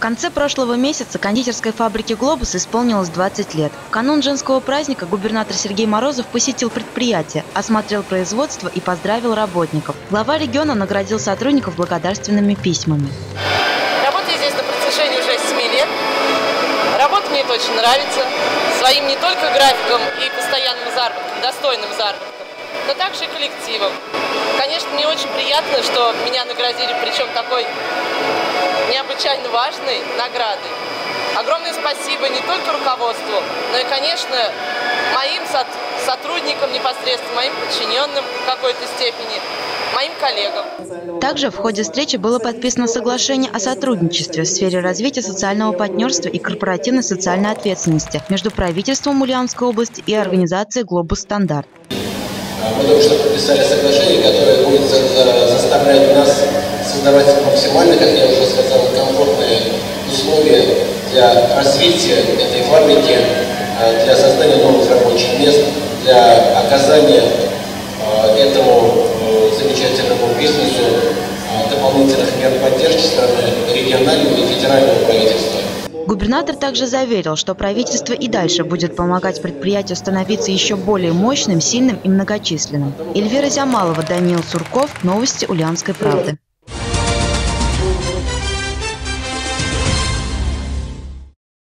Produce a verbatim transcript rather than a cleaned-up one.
конце прошлого месяца кондитерской фабрике «Глобус» исполнилось двадцать лет. В канун женского праздника губернатор Сергей Морозов посетил предприятие, осмотрел производство и поздравил работников. Глава региона наградил сотрудников благодарственными письмами. Работаю здесь на протяжении уже семи лет. Работа мне это очень нравится. Своим не только графиком и постоянным заработком, достойным заработком, но также и коллективом. Конечно, мне очень приятно, что меня наградили, причем такой необычайно важной наградой. Огромное спасибо не только руководству, но и, конечно, моим сотрудникам непосредственно, моим подчиненным в какой-то степени, моим коллегам. Также в ходе встречи было подписано соглашение о сотрудничестве в сфере развития социального партнерства и корпоративной социальной ответственности между правительством Ульяновской области и организацией «Глобус Стандарт». Мы только что подписали соглашение, которое будет заставлять нас создавать максимально, как я уже сказал, комфортные условия для развития этой фабрики, для создания новых рабочих мест, для оказания этому замечательному бизнесу дополнительных мер поддержки со стороны регионального и федерального правительства. Губернатор также заверил, что правительство и дальше будет помогать предприятию становиться еще более мощным, сильным и многочисленным. Эльвира Зямалова, Даниил Сурков. Новости Ульяновской правды.